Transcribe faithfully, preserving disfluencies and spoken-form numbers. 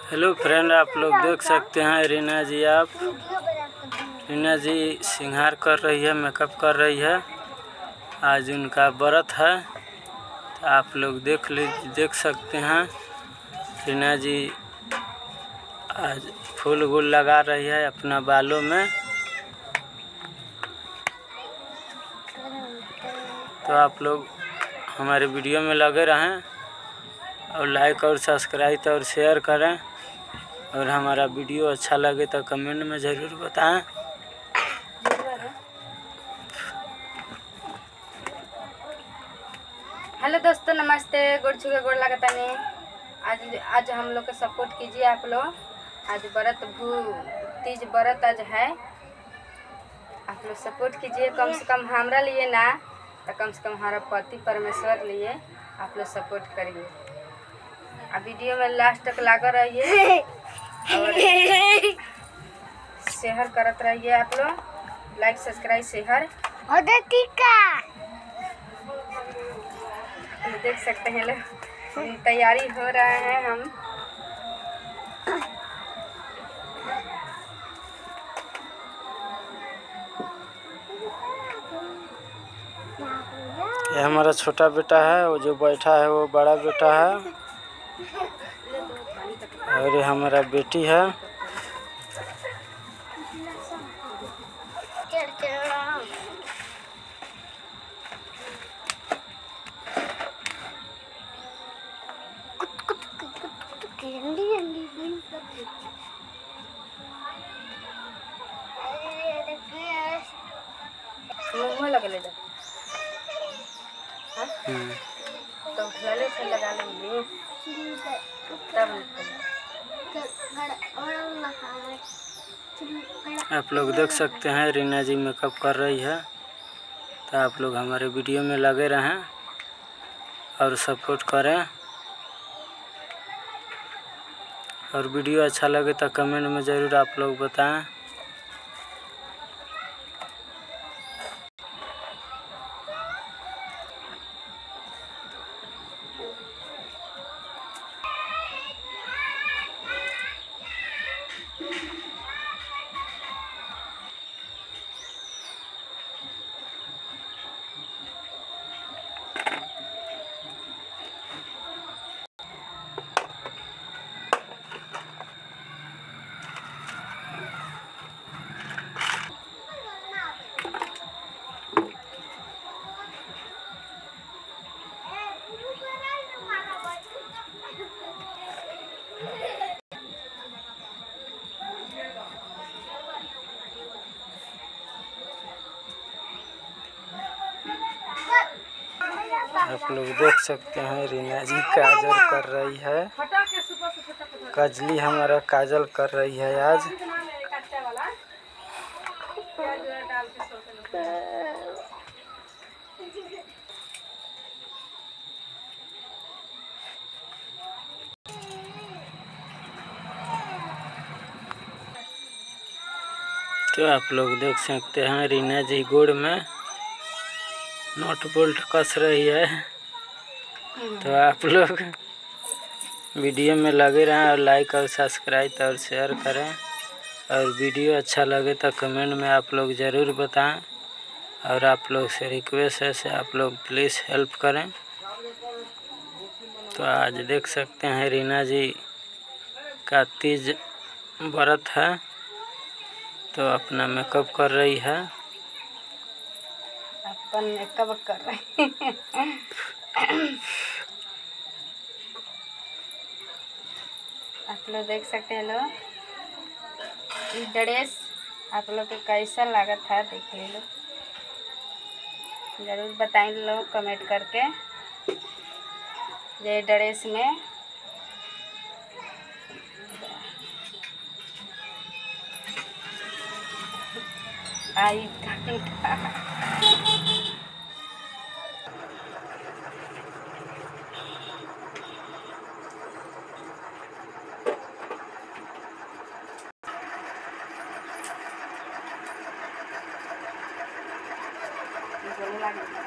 Hello friend, आप लोग देख सकते हैं रीना जी आप रीना जी श्रृंगार कर रही है, मेकअप कर रही है। आज उनका व्रत है, तो आप लोग देख लीजिए देख सकते हैं। रीना जी आज फूल गुल लगा रही है अपना बालों में। तो आप लोग हमारे वीडियो में लगे रहें और लाइक और सब्सक्राइब और शेयर करें। और हमारा वीडियो अच्छा लगे तो कमेंट में ज़रूर बताएं। हेलो दोस्तों, नमस्ते। गोड़ छुके गोड़ लगता नहीं। आज आज हम लोग को सपोर्ट कीजिए आप लोग। आज व्रत भू तीज व्रत आज है, आप लोग सपोर्ट कीजिए। कम से कम हमारा लिए ना तो कम से कम हमारा पति परमेश्वर लिए आप लोग सपोर्ट करिए। अब वीडियो में लास्ट तक लगा रहिए और शेयर करते रहिए आप लोग। लाइक सब्सक्राइब शेयर देख सकते हैं लोग, तैयारी हो रहा है। हम ये हमारा छोटा बेटा है, वो जो बैठा है वो बड़ा बेटा है, और ये हमारा बेटी है। मुँह लगा ले तो गले से लगा लेंगे तब। आप लोग देख सकते हैं रीना जी मेकअप कर रही है। तो आप लोग हमारे वीडियो में लगे रहें और सपोर्ट करें। और वीडियो अच्छा लगे तो कमेंट में ज़रूर आप लोग बताएं। आप लोग देख सकते हैं रीना जी काजल कर रही है। कजली हमारा काजल कर रही है आज। तो आप लोग देख सकते हैं रीना जी गोड़ में नट बोल्ट कस रही है। तो आप लोग वीडियो में लगे रहें और लाइक और सब्सक्राइब और शेयर करें। और वीडियो अच्छा लगे तो कमेंट में आप लोग ज़रूर बताएं। और आप लोग से रिक्वेस्ट है से आप लोग प्लीज़ हेल्प करें। तो आज देख सकते हैं रीना जी का तीज व्रत है, तो अपना मेकअप कर रही है। अपन मेकअप कर रहे हैं। आप लोग देख सकते हैं लोग, ये ड्रेस आप लोग को कैसा लगा था देख ले लो, जरूर बताएं लोग कमेंट करके। ये ड्रेस में आई घंटा बोलने लगी।